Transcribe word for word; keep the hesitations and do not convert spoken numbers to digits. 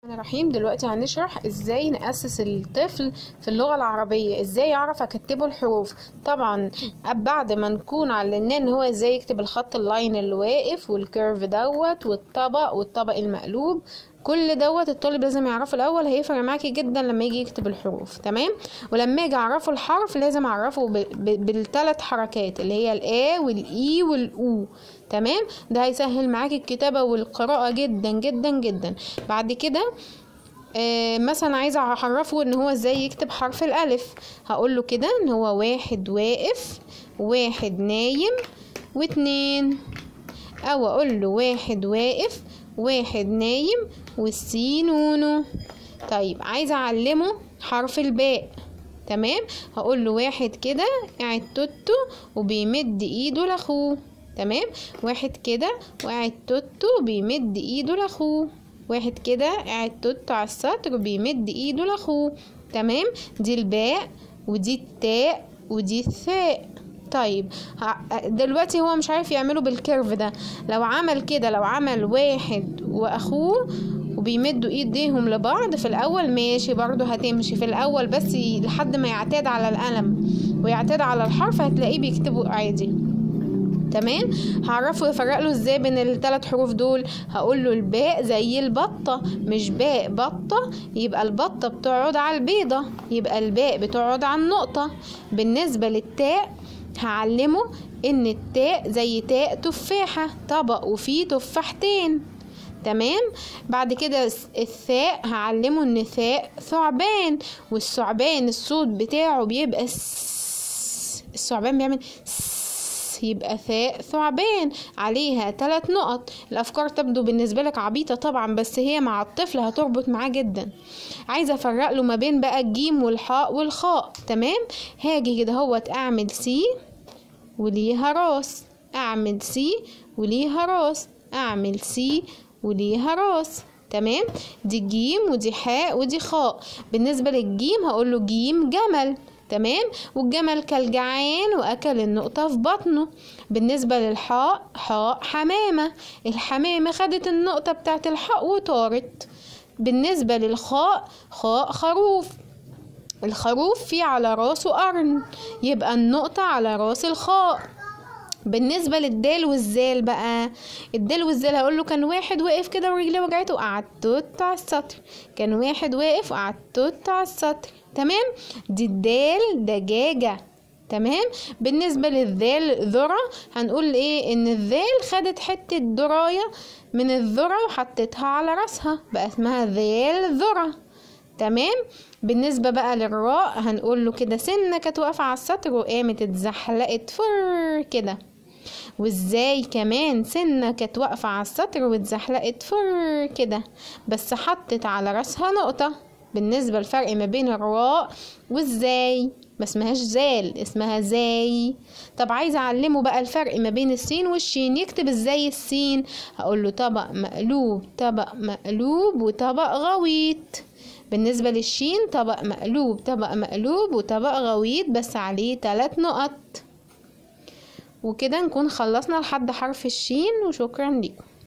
الرحيم. دلوقتي هنشرح ازاي نأسس الطفل في اللغة العربية، ازاي يعرف اكتبه الحروف. طبعا بعد ما نكون علمناه ان هو ازاي يكتب الخط اللاين اللي واقف والكيرف دوت والطبق والطبق المقلوب، كل دوت الطالب لازم يعرفه الاول، هيفرق معاكي جدا لما يجي يكتب الحروف. تمام. ولما اجي اعرفه الحرف لازم اعرفه بالثلاث حركات اللي هي الا والاي والاو. تمام. ده هيسهل معاكي الكتابة والقراءة جدا جدا جدا. بعد كده آه مثلا عايزة اعرفه ان هو ازاي يكتب حرف الالف، هقول له كده ان هو واحد واقف، واحد نايم، واتنين. او اقول له واحد واقف، واحد نايم، والسين نونو. طيب عايزة اعلمه حرف الباء. تمام. هقول له واحد كده قاعد توتو وبيمد ايده لاخوه. تمام. واحد كده وقاعد توتو بيمد ايده لاخوه. واحد كده قاعد توتو على السطر وبيمد ايده لاخوه. تمام. دي الباء ودي التاء ودي الثاء. طيب دلوقتي هو مش عارف يعمله بالكيرف ده، لو عمل كده، لو عمل واحد واخوه وبيمدوا ايديهم لبعض في الاول ماشي برضو هتمشي في الاول، بس لحد ما يعتاد على القلم ويعتاد على الحرف هتلاقيه بيكتبه عادي. تمام. هعرفه يفرق له ازاي بين الثلاث حروف دول. هقول له الباء زي البطه، مش باء بطه، يبقى البطه بتقعد على البيضه، يبقى الباء بتقعد على النقطه. بالنسبه للتاء هعلمه ان التاء زي تاء تفاحه، طبق وفيه تفاحتين. تمام. بعد كده الثاء هعلمه ان ثاء ثعبان، والثعبان الصوت بتاعه بيبقى س... الثعبان بيعمل س... يبقى ثاء ثعبان عليها ثلاث نقط. الافكار تبدو بالنسبه لك عبيطه طبعا، بس هي مع الطفل هتربط معاه جدا. عايزه افرق له ما بين بقى الجيم والحاء والخاء. تمام. هاجي كده هوت اعمل سي وليها راس، اعمل سي وليها راس، اعمل سي وليها راس. تمام. دي جيم ودي حاء ودي خاء. بالنسبه للجيم هقول له جيم جمل. تمام. والجمل كالجعان واكل النقطه في بطنه. بالنسبه للحاء حاء حمامه، الحمامه خدت النقطه بتاعت الحاء وطارت. بالنسبه للخاء خاء خروف، الخروف فيه على راسه قرن، يبقى النقطه على راس الخاء. بالنسبة للدال والزال بقى، الدال والزال هقول له كان واحد واقف كده ورجليه وجعته وقعدت توت على السطر، كان واحد واقف وقعدت توت على السطر. تمام. دي الدال دجاجة. تمام. بالنسبة للذال ذرة، هنقول ايه ان الذال خدت حتة دراية من الذرة وحطتها على راسها بقى اسمها ذال ذرة. تمام. بالنسبة بقى للراء هنقول له كده سنة كانت واقفة على السطر وقامت اتزحلقت فر كده. وازاي كمان سنة كانت واقفة على السطر واتزحلقت فر كده بس حطت على راسها نقطة. بالنسبة الفرق ما بين الراء والزاي، ما اسمهاش زال، اسمها زاي. طب عايزة اعلمه بقى الفرق ما بين السين والشين، يكتب ازاي السين. هقول له طبق مقلوب، طبق مقلوب، وطبق غويط. بالنسبة للشين طبق مقلوب، طبق مقلوب، وطبق غويط بس عليه ثلاث نقط. وكده نكون خلصنا لحد حرف الشين، وشكرا لكم.